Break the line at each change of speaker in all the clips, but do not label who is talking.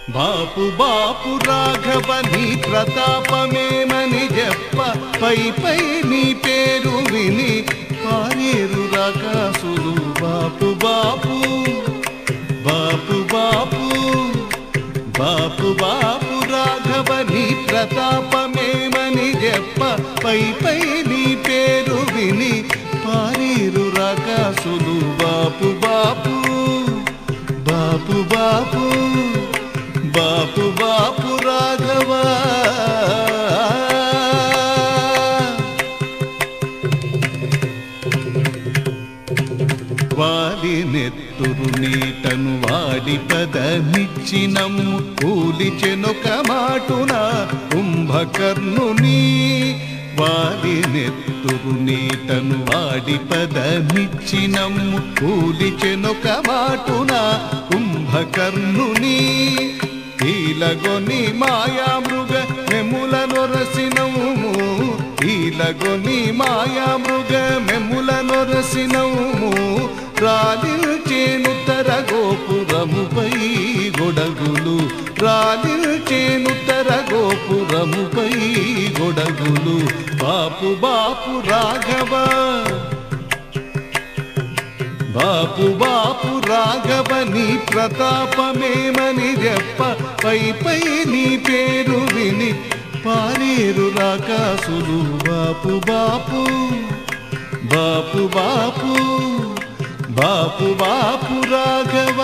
బాపు బాపు రాఘవ నీ ప్రతాపమేమని చెప్ప పై పై నీ పేరు విని పారేరు రాకాసులు బాపు బాపు బాపు బాపు బాపు బాపు రాఘవ నీ ప్రతాపమేమని చెప్ప పై పై నీ పేరు విని పారేరు రాకాసులు బాపు బాపు బాపు బాపు బాపు బాపు రాఘవ వాలి నెత్తురు నీటను వాడి పదమిచ్చినమ్ము కూలిచెనొక మాటున కుంభకర్ణుని వాలి నెత్తురు నీటను వాడి పదమిచ్చినమ్ము కూలిచెనొక మాటున కుంభకర్ణుని ఈలగొని మాయామృగ మెముల నొరసినము ఈలగొని మాయామృగ మెముల నొరసినము రాలిల్చేనుత్తర గోపురముపై గొడగులు రాలిల్చేనుత్తర గోపురముపై గొడగులు బాపు బాపు రాఘవ బాపు బాపు రాఘవ నీ ప్రతాపమేమని చెప్ప పై పై నీ పేరు విని పారేరు రాకాసులు బాపు బాపు బాపు బాపు బాపు బాపు రాఘవ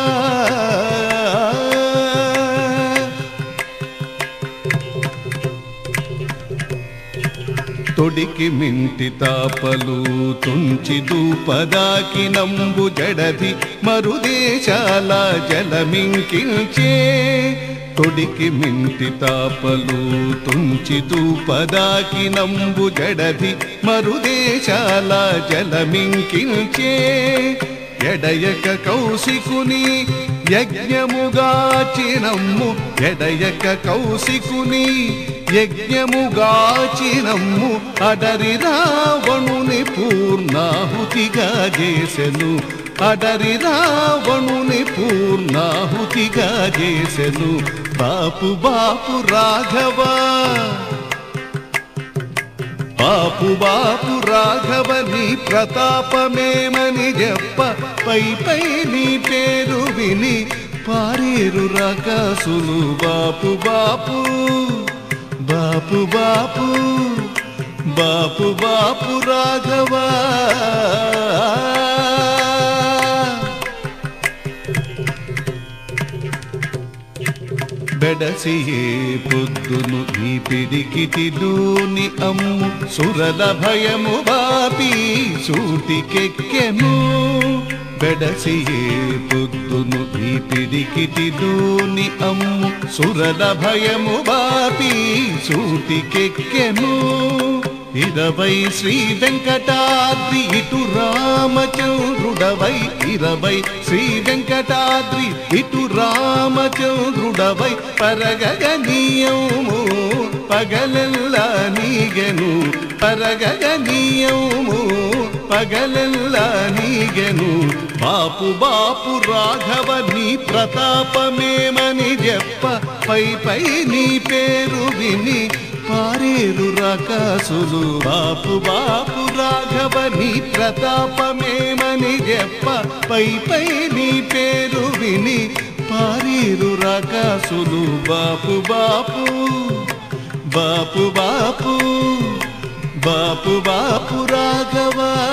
తొడికి మింటి తాపలు తుంచి దూపదాకి నంబు జడది మరుదేశాల జలమింకిల్చే తొడికి మింటి తాపలు తుంచి దూపదాకి నంబు జడది మరుదేశాల జలమింకిల్చే ఎడయక కౌశికుని యజ్ఞముగాచినమ్ము ఎడయక కౌశికుని యజ్ఞముగాచినమ్ము అడరి రావణుని పూర్ణాహుతిగా చేసెను అడరి రావణుని పూర్ణాహుతిగా చేసెను బాపు బాపు రాఘవ బాపు బాపు రాఘవ నీ ప్రతాపమేమని చెప్ప పై పై నీ పేరు విని పారేరు రాకాసులు బాపు బాపు బాపు బాపు బాపు బాపు రాఘవ బెడసియే పొద్దును ఈ పిడికిటిలోని అమ్ము సురల భయము బాపి సూటికెక్కెను బెడసియే పొద్దును ఈ పిడికిటిలోని అమ్ము సురల భయము బాపి సూటికెక్కెను 20 శ్రీ వెంకటాద్రి ఇటు రామచంద్రుడవై 20 శ్రీ వెంకటాద్రి ఇటు రామచంద్రుడవై పరగగనీయము పగలెల్లా నీగెను పరగగనీయము పగలెల్లా నీగెను బాపు బాపు రాఘవ నీ ప్రతాపమేమని చెప్ప పై పై నీ పేరు విని పారేరు రాకాసులు బాపు బాపు రాఘవ నీ ప్రతాపమేమని చెప్ప పై పై నీ పేరు విని పారేరు రాకాసులు బాపు బాపు బాపు బాపు బాపు బాపు రాఘవ